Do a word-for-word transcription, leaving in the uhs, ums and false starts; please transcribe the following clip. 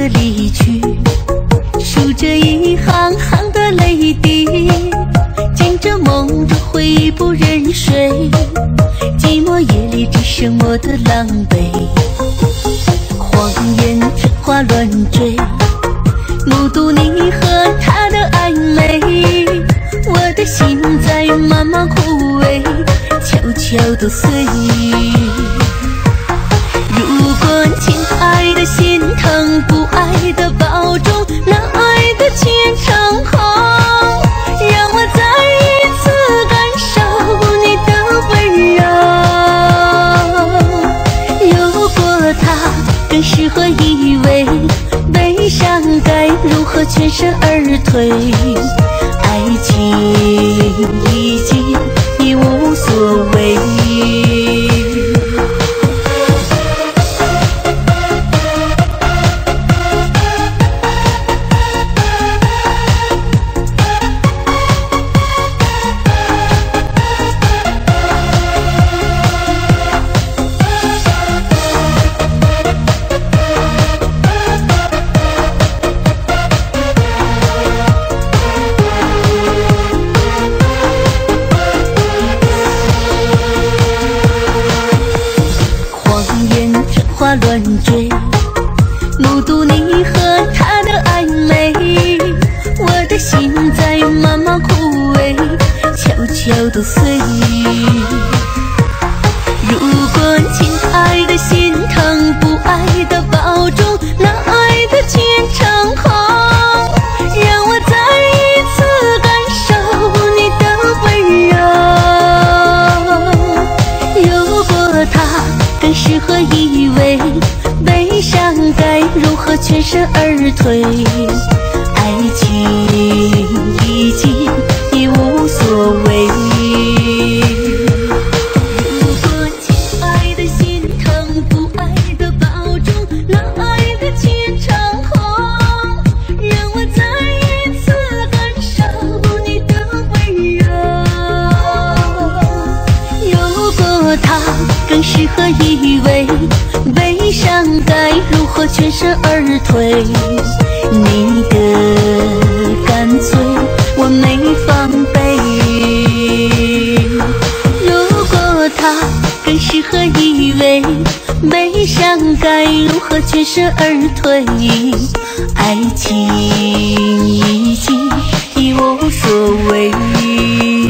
的离去，数着一行行的泪滴，见着梦中回忆不忍睡，寂寞夜里只剩我的狼狈。谎言天花乱坠，目睹你和他的暧昧，我的心在慢慢枯萎，悄悄地碎。如果亲爱的心疼，不爱的保重，那爱的虔诚后，让我再一次感受你的温柔。有过他，更适合依偎，悲伤该如何全身而退？爱情已经已无所谓。花乱坠，目睹你和他的暧昧，我的心在慢慢枯萎，悄悄地碎。如果亲爱的心疼，不爱的保重，那爱的虔诚后，让我再一次感受你的温柔。有过他，更适合依偎，悲伤该如何全身而退？爱情已经已无所谓。如果亲爱的心疼，不爱的保重，那爱的虔诚后，让我再一次感受你的温柔。有过他，更适合依偎，悲伤该如何全身而退？你的干脆我没防备。如果他更适合依偎，悲伤该如何全身而退？爱情已经已无所谓。